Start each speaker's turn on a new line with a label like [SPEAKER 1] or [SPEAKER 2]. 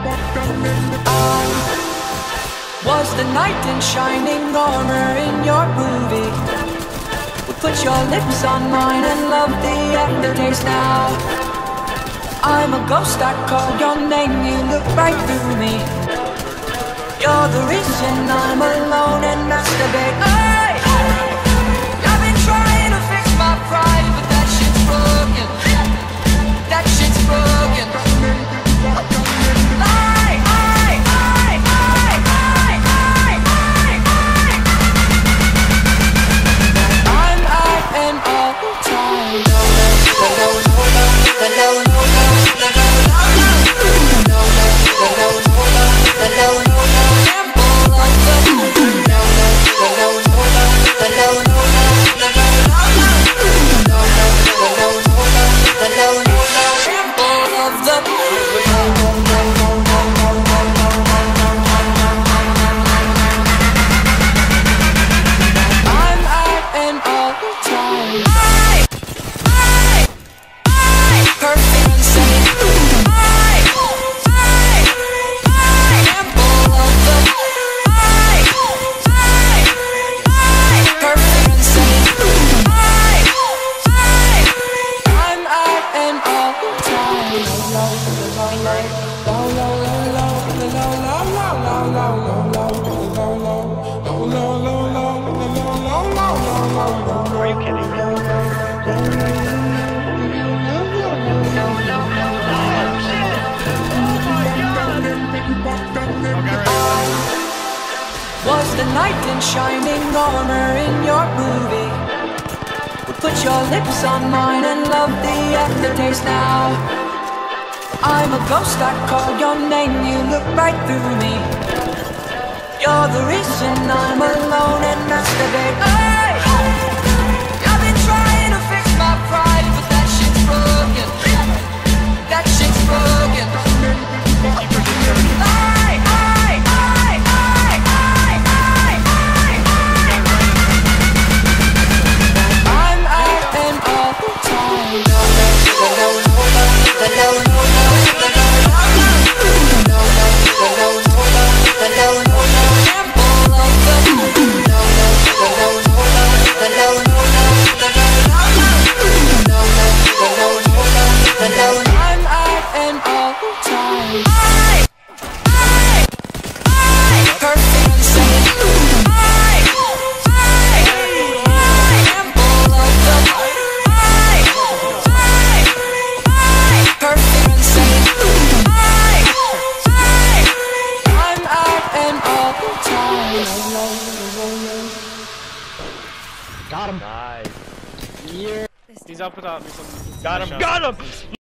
[SPEAKER 1] Was the knight in shining armor in your movie? Would put your lips on mine and love the aftertaste now. I'm a ghost, I call your name, you look right through me. You're the reason I'm alone and masturbate. Hey! I've been trying to fix my pride, but that shit's broken. That shit's broken. I'm out and all the time.
[SPEAKER 2] Are you kidding me?
[SPEAKER 1] Was the knight in shining armor in your movie? Would put your lips on mine and love the aftertaste now. I'm a ghost, I call your name, you look right through me. You're the reason I'm alone and masturbate. Hey! I've been trying to fix my pride, but that shit's broken. That shit's broken. I'm out and all the time.
[SPEAKER 2] Got him.
[SPEAKER 3] Nice.
[SPEAKER 2] Yeah.
[SPEAKER 3] He's up without me.
[SPEAKER 2] Got him. Got him.